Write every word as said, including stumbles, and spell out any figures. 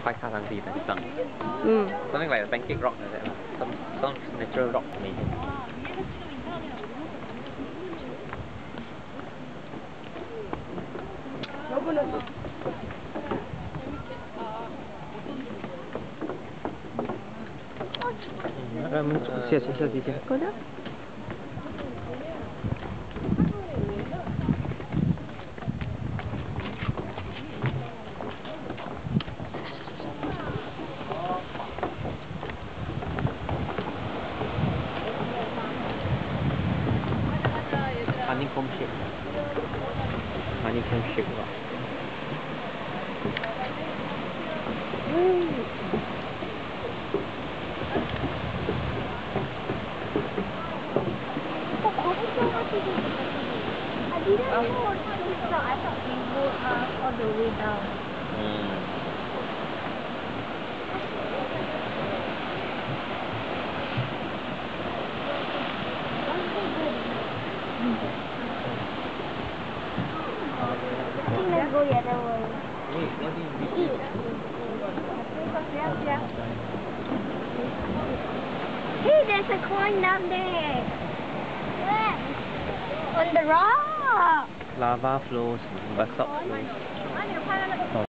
khoái khá thằng gì tại rằng ừ. something like a pancake rock like that, some some natural rock maybe. Ờ, mình xịt xịt xịt xịt có đó. Honeycomb shape. Honeycomb shape rock. I didn't know what to do. I thought we go uh, all the way down. Mm. I think let's go the other way. Wait, what do you do? Hey, there's a coin down there. Where? On the rock. Lava flows, basalt flows.